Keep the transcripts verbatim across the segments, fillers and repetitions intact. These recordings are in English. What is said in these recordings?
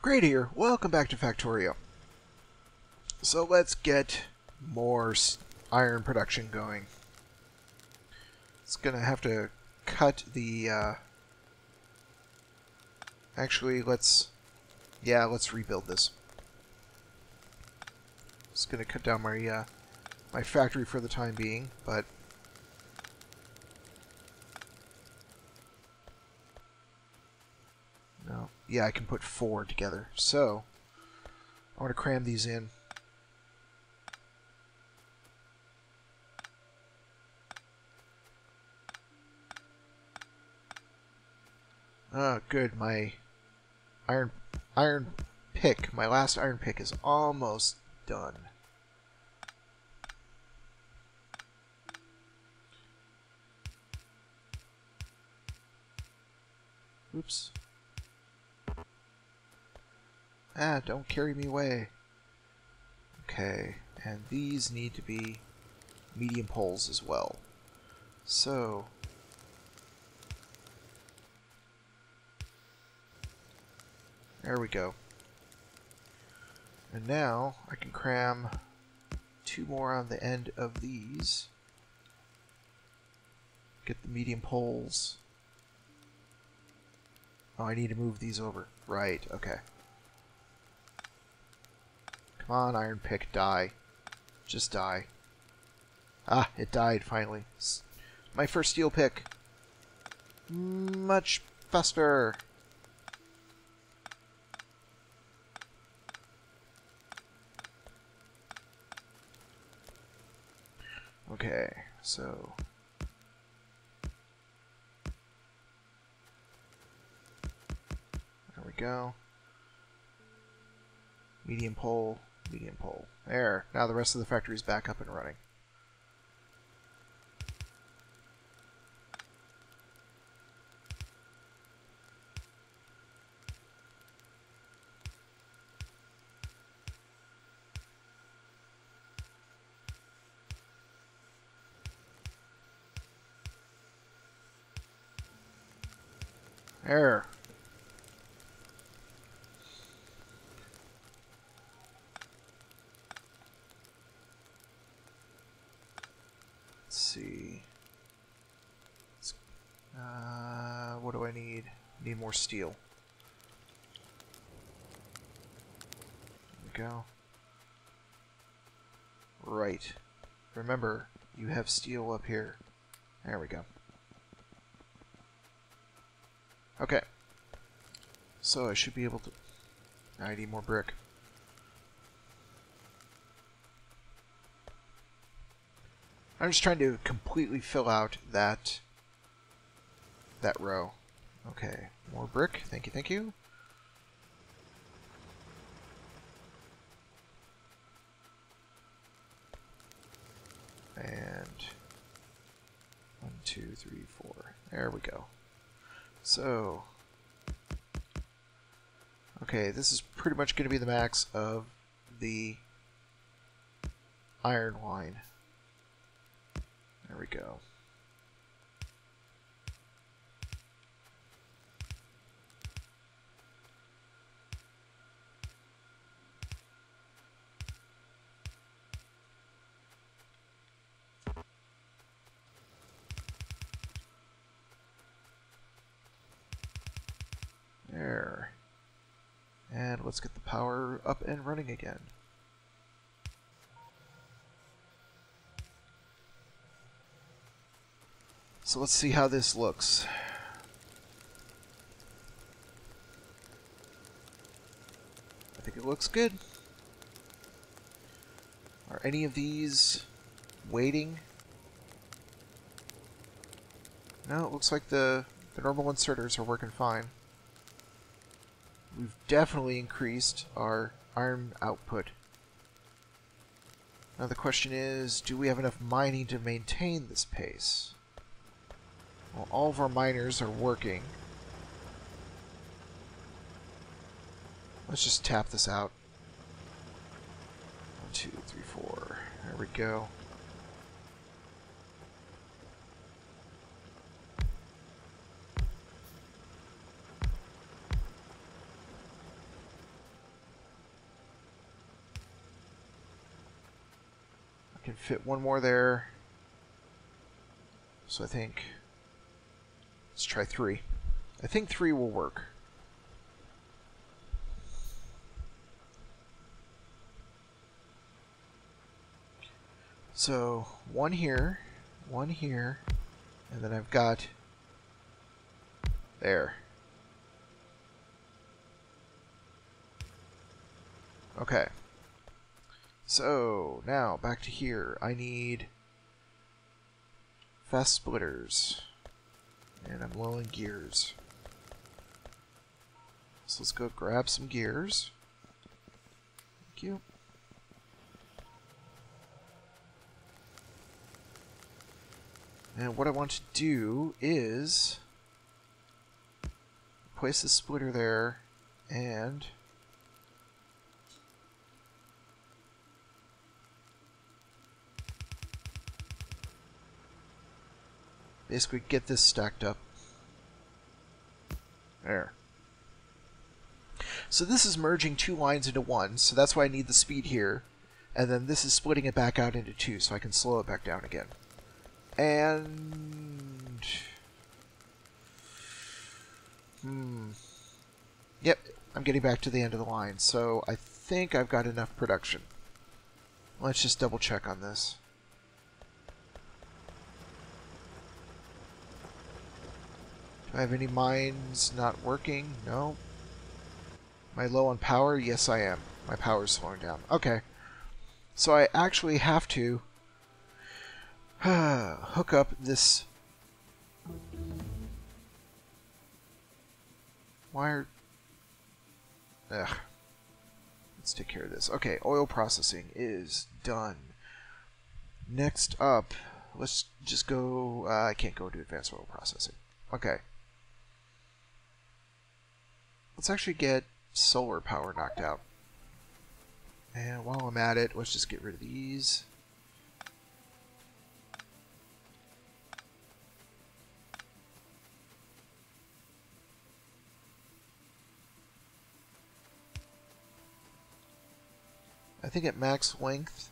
Great here. Welcome back to Factorio. So let's get more iron production going. It's gonna have to cut the. Uh... Actually, let's. Yeah, let's rebuild this. It's gonna cut down my uh, my factory for the time being, but. No. Yeah, I can put four together. So, I want to cram these in. Oh, good. My iron iron pick, my last iron pick is almost done. Oops. Ah, don't carry me away. Okay, and these need to be medium poles as well. So, there we go. And now I can cram two more on the end of these. Get the medium poles. Oh, I need to move these over. Right, okay. Come on, iron pick, die. Just die. Ah, it died finally. My first steel pick. Much faster. Okay, so there we go. Medium pole, medium pole. There. Now the rest of the factory is back up and running. There. Let's see. Let's, uh, what do I need? Need more steel. There we go. Right. Remember, you have steel up here. There we go. Okay. So I should be able to... I need more brick. I'm just trying to completely fill out that that row. Okay, more brick. Thank you, thank you. And one, two, three, four. There we go. So, okay, this is pretty much going to be the max of the iron line. There we go. There. And let's get the power up and running again. So let's see how this looks. I think it looks good. Are any of these waiting? No, it looks like the, the normal inserters are working fine. We've definitely increased our iron output. Now the question is, do we have enough mining to maintain this pace? Well, all of our miners are working. Let's just tap this out. One, two, three, four. There we go. can fit one more there. So I think, let's try three. I think three will work. So one here, one here, and then I've got there. Okay. So now back to here. I need fast splitters, and I'm low in gears. So let's go grab some gears. Thank you. And what I want to do is place the splitter there and basically get this stacked up. There. So this is merging two lines into one, so that's why I need the speed here. And then this is splitting it back out into two, so I can slow it back down again. And... Hmm... Yep, I'm getting back to the end of the line, so I think I've got enough production. Let's just double check on this. Do I have any mines not working? No. Am I low on power? Yes, I am. My power's slowing down. Okay. So I actually have to hook up this wire. Ugh. Let's take care of this. Okay, oil processing is done. Next up, let's just go... Uh, I can't go to advanced oil processing. Okay. Let's actually get solar power knocked out. And while I'm at it, let's just get rid of these. I think at max length,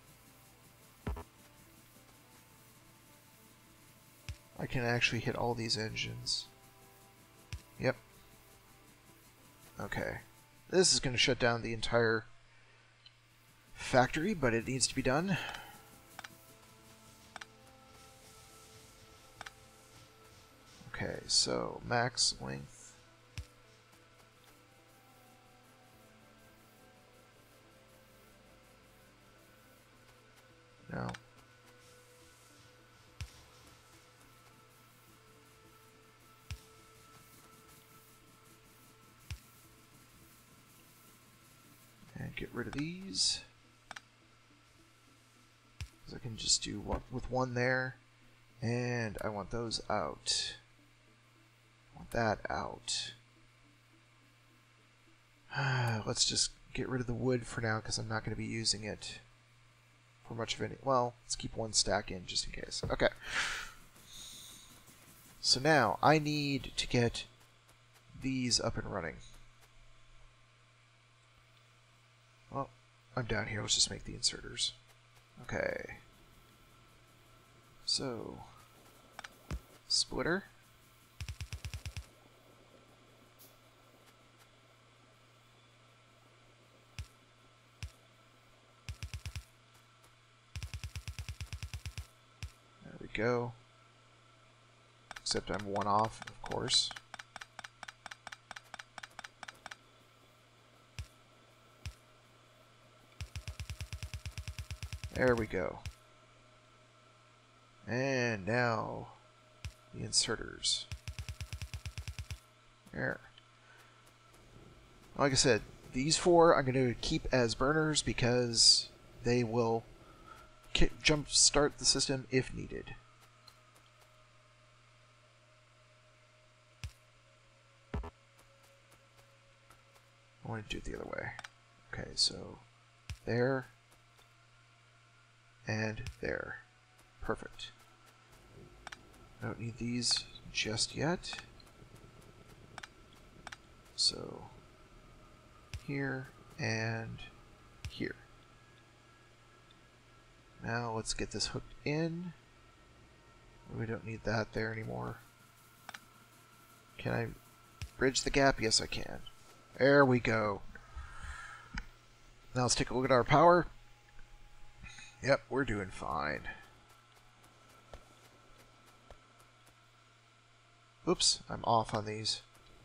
I can actually hit all these engines. Yep. Okay. This is going to shut down the entire factory, but it needs to be done. Okay, so max length. No. And get rid of these. Because I can just do one with one there. And I want those out. I want that out. Let's just get rid of the wood for now because I'm not going to be using it for much of any. Well, let's keep one stack in just in case. Okay. So now I need to get these up and running. Well, I'm down here. Let's just make the inserters. Okay. So, splitter. There we go. Except I'm one off, of course. There we go. And now the inserters. There. Like I said, these four I'm going to keep as burners because they will kick, jump start the system if needed. I want to do it the other way. Okay, so there and there. Perfect. I don't need these just yet. So here and here. Now let's get this hooked in. We don't need that there anymore. Can I bridge the gap? Yes, I can. There we go. Now let's take a look at our power. Yep, we're doing fine. Oops, I'm off on these.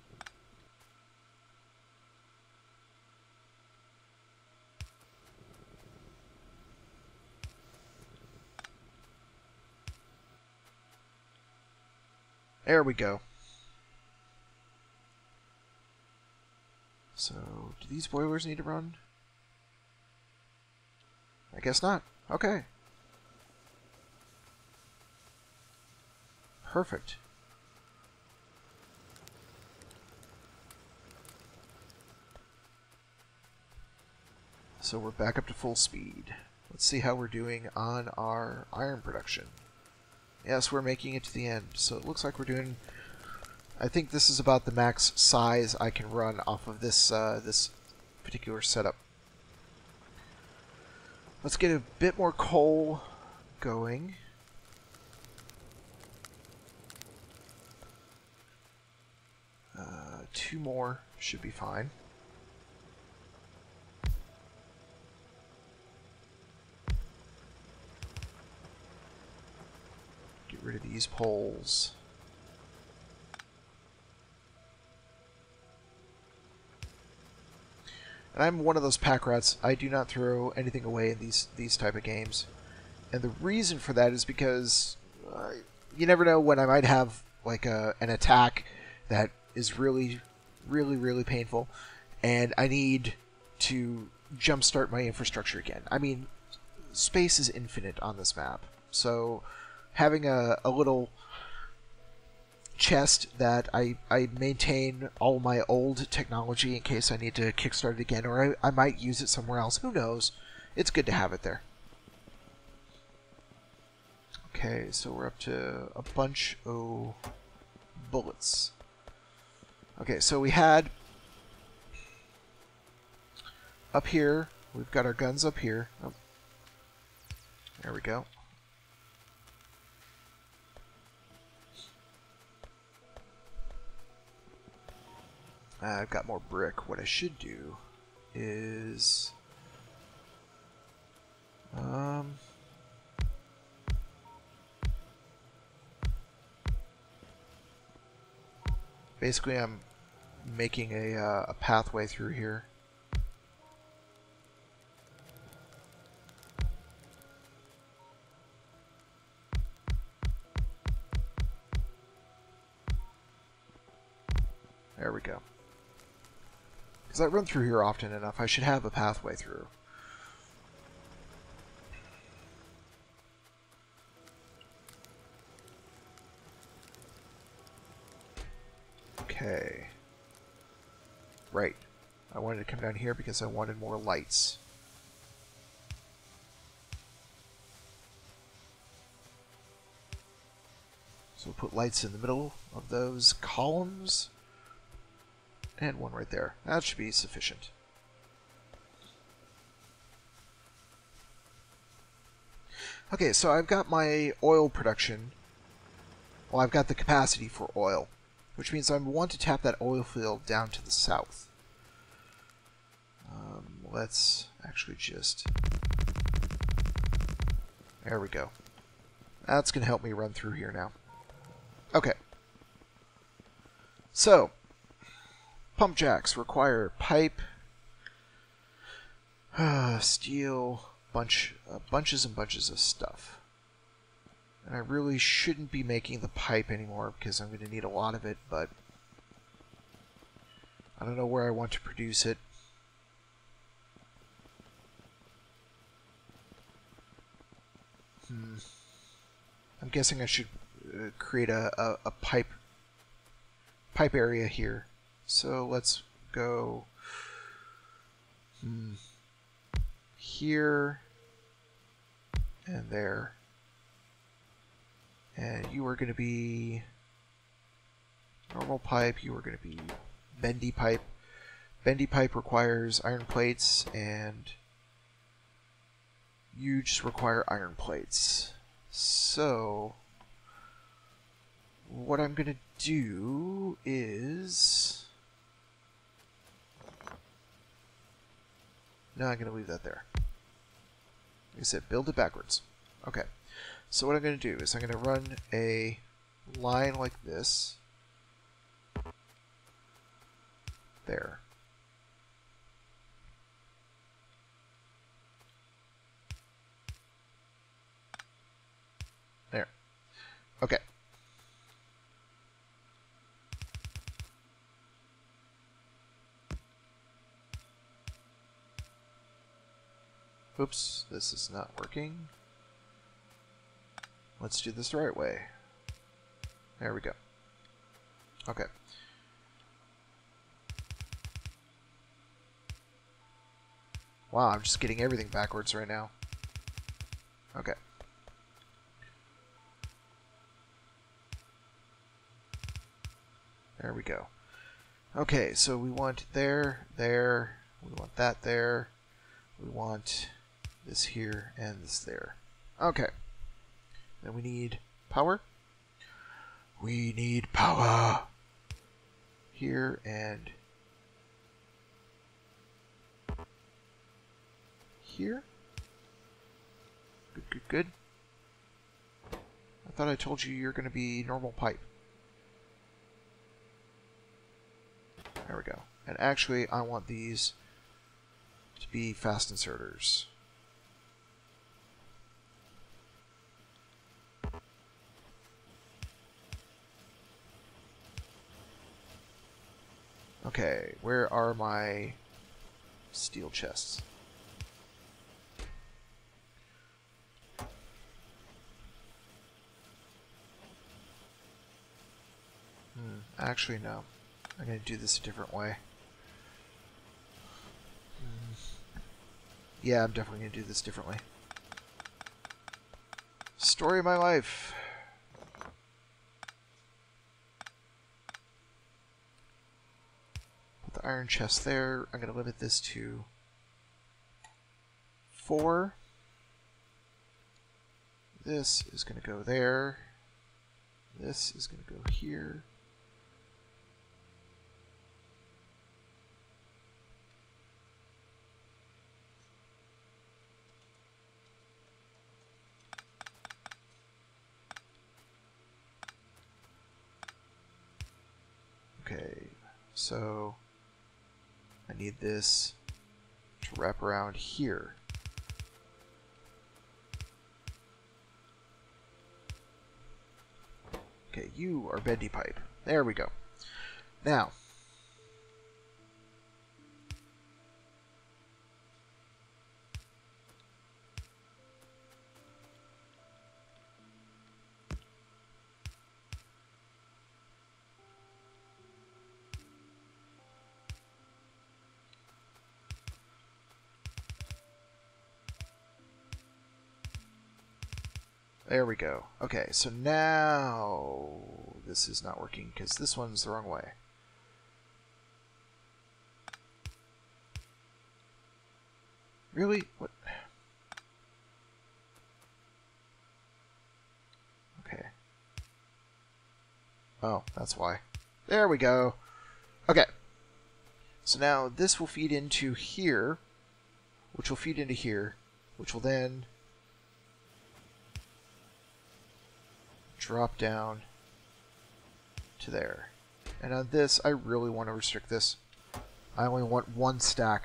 There we go. So, do these boilers need to run? I guess not. Okay. Perfect. So we're back up to full speed. Let's see how we're doing on our iron production. Yes, we're making it to the end. So it looks like we're doing... I think this is about the max size I can run off of this, uh, this particular setup. Let's get a bit more coal going. Uh, two more should be fine. Get rid of these poles. And I'm one of those pack rats. I do not throw anything away in these these type of games. And the reason for that is because uh, you never know when I might have like a, an attack that is really, really, really painful, and I need to jumpstart my infrastructure again. I mean, space is infinite on this map, so having a, a little chest that I, I maintain all my old technology in case I need to kickstart it again, or I, I might use it somewhere else. Who knows? It's good to have it there. Okay, so we're up to a bunch of bullets. Okay, so we had up here, we've got our guns up here. Oh, there we go. Uh, I've got more brick. What I should do is um basically I'm making a uh, a pathway through here. There we go. Because I run through here often enough, I should have a pathway through. Okay. Right. I wanted to come down here because I wanted more lights. So we'll put lights in the middle of those columns. And one right there. That should be sufficient. Okay, so I've got my oil production. Well, I've got the capacity for oil, which means I want to tap that oil field down to the south. Um, let's actually just... There we go. That's going to help me run through here now. Okay. So, pump jacks require pipe, uh, steel, bunch, uh, bunches and bunches of stuff. And I really shouldn't be making the pipe anymore because I'm going to need a lot of it, but I don't know where I want to produce it. Hmm. I'm guessing I should uh, create a, a, a pipe pipe area here. So let's go hmm, here and there. And you are going to be normal pipe, you are going to be bendy pipe. Bendy pipe requires iron plates and you just require iron plates. So what I'm going to do is... No, I'm going to leave that there. Like I said, build it backwards. Okay. So what I'm going to do is I'm going to run a line like this. There. There. Okay. Oops, this is not working. Let's do this the right way. There we go. Okay. Wow, I'm just getting everything backwards right now. Okay. There we go. Okay, so we want there, there, we want that there, we want this here, and this there. Okay. Then we need power. We need power here and here. Good, good, good. I thought I told you you're going to be normal pipe. There we go. And actually, I want these to be fast inserters. Okay, where are my steel chests? Hmm, actually, no. I'm going to do this a different way. Hmm. Yeah, I'm definitely going to do this differently. Story of my life. Put the iron chest there. I'm going to limit this to four. This is going to go there. This is going to go here. Okay, so I need this to wrap around here. Okay, you are bendy pipe. There we go. Now, there we go. Okay, so now this is not working because this one's the wrong way. Really? What? Okay. Oh, that's why. There we go. Okay. So now this will feed into here, which will feed into here, which will then drop down to there. And on this, I really want to restrict this. I only want one stack.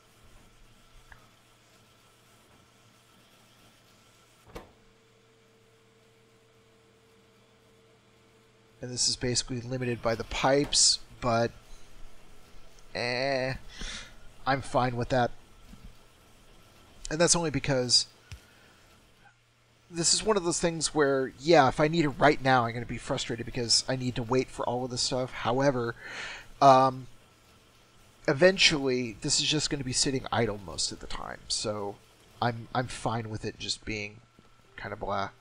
And this is basically limited by the pipes, but eh, I'm fine with that. And that's only because this is one of those things where, yeah, if I need it right now, I'm going to be frustrated because I need to wait for all of this stuff. However, um, eventually, this is just going to be sitting idle most of the time. So I'm I'm fine with it just being kind of blah.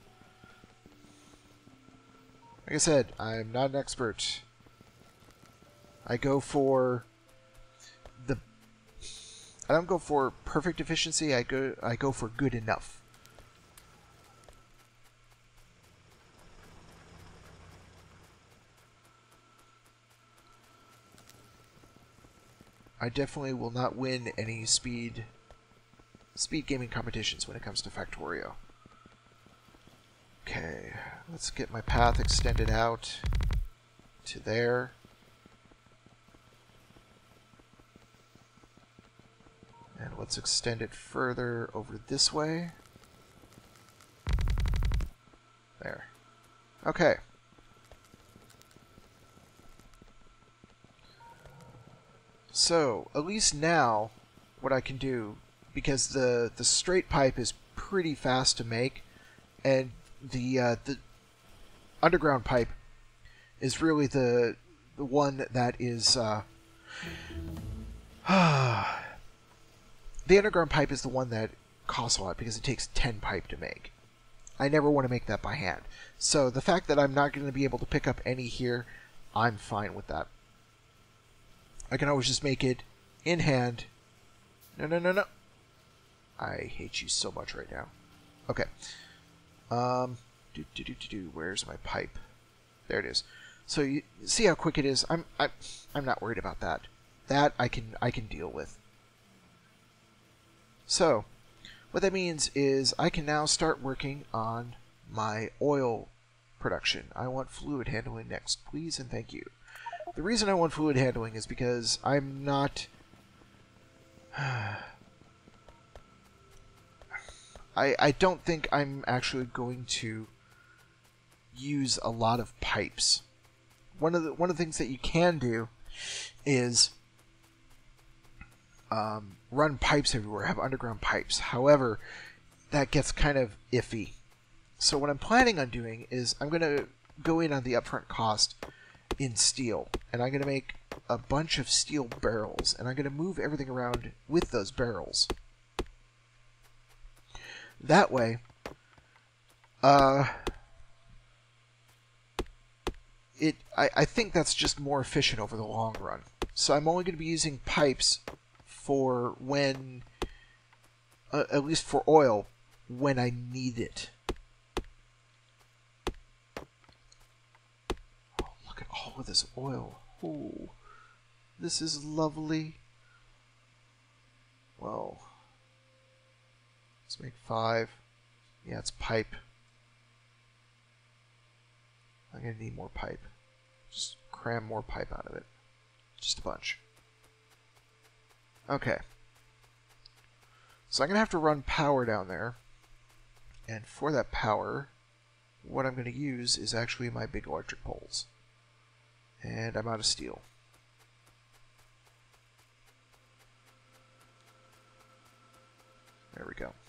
Like I said, I'm not an expert. I go for the... I don't go for perfect efficiency, I go I go for good enough. I definitely will not win any speed speed gaming competitions when it comes to Factorio. Okay, let's get my path extended out to there. And let's extend it further over this way. There. Okay. So, at least now, what I can do, because the, the straight pipe is pretty fast to make, and the uh, the underground pipe is really the the one that is uh, the underground pipe is the one that costs a lot because it takes ten pipe to make. I never want to make that by hand. So the fact that I'm not going to be able to pick up any here, I'm fine with that. I can always just make it in hand. No, no, no, no. I hate you so much right now. Okay. Um, do, do, do, do, do. Where's my pipe? There it is. So you see how quick it is? I'm, I'm, I'm not worried about that. That I can, I can deal with. So, what that means is I can now start working on my oil production. I want fluid handling next, please and thank you. The reason I want fluid handling is because I'm not... I, I don't think I'm actually going to use a lot of pipes. One of the one of the things that you can do is um, run pipes everywhere, have underground pipes. However, that gets kind of iffy. So what I'm planning on doing is I'm going to go in on the upfront cost in steel, and I'm going to make a bunch of steel barrels, and I'm going to move everything around with those barrels. That way, uh, it I, I think that's just more efficient over the long run. So I'm only going to be using pipes for when, uh, at least for oil, when I need it. Oh, look at all of this oil. Oh, this is lovely. Well, let's make five. Yeah, it's pipe. I'm going to need more pipe. Just cram more pipe out of it. Just a bunch. Okay. So I'm going to have to run power down there. And for that power, what I'm going to use is actually my big electric poles. And I'm out of steel. There we go.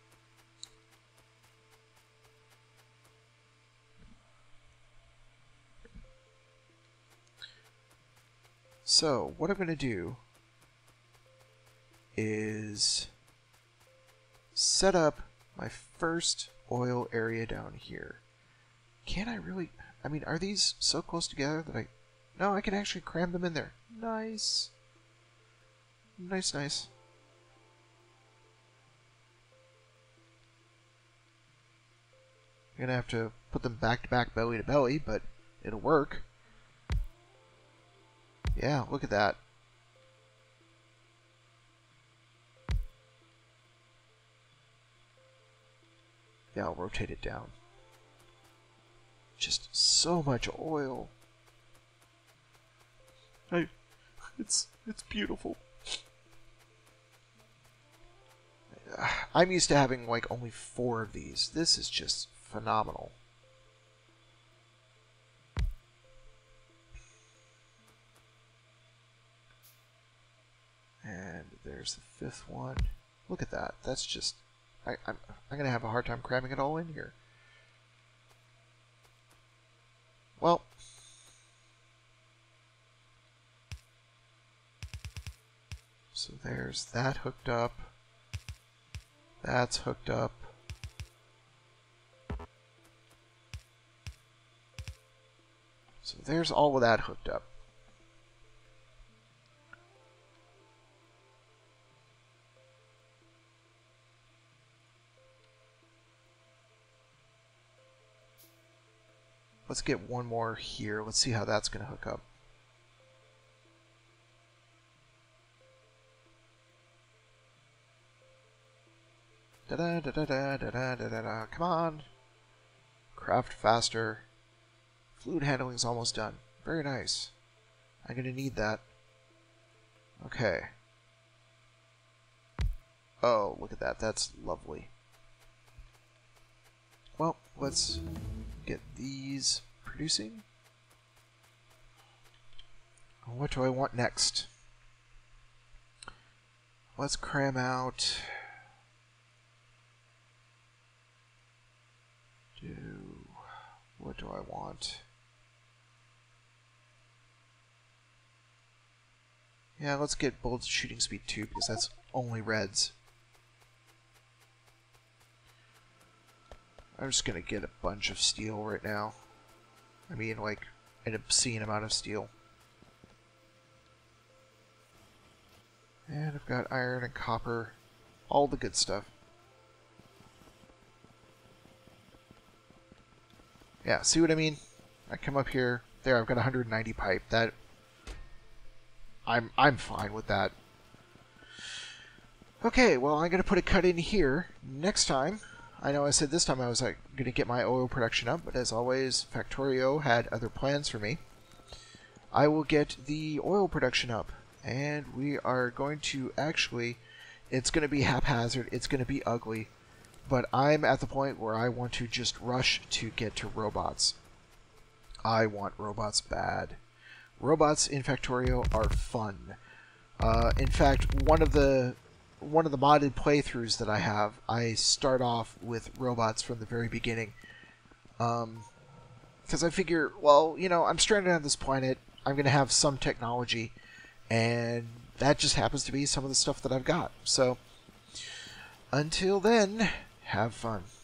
So, what I'm going to do is set up my first oil area down here. Can I really... I mean, are these so close together that I... No, I can actually cram them in there. Nice. Nice, nice. I'm going to have to put them back to back, belly to belly, but it'll work. Yeah, look at that. Yeah, I'll rotate it down. Just so much oil. I, it's it's beautiful. I'm used to having like only four of these. This is just phenomenal. And there's the fifth one. Look at that. That's just... I, I'm, I'm going to have a hard time cramming it all in here. Well... So there's that hooked up. That's hooked up. So there's all of that hooked up. let's get one more here. Let's see how that's going to hook up. Da da da da da da da da da. Come on. Craft faster. Fluid handling is almost done. Very nice. I'm going to need that. Okay. Oh, look at that. That's lovely. Well, let's get these producing. What do I want next? Let's cram out... Do... What do I want? Yeah, let's get bullet shooting speed two, because that's only reds. I'm just gonna get a bunch of steel right now. I mean, like, an obscene amount of steel. And I've got iron and copper. All the good stuff. Yeah, see what I mean? I come up here. There, I've got one hundred ninety pipe. That... I'm, I'm fine with that. Okay, well, I'm going to put a cut in here. Next time... I know I said this time I was like, going to get my oil production up, but as always, Factorio had other plans for me. I will get the oil production up, and we are going to actually, it's going to be haphazard, it's going to be ugly, but I'm at the point where I want to just rush to get to robots. I want robots bad. Robots in Factorio are fun. Uh, in fact, one of the... One of the modded playthroughs that I have, I start off with robots from the very beginning. Um, because I figure, well, you know, I'm stranded on this planet, I'm going to have some technology, and that just happens to be some of the stuff that I've got. So, until then, have fun.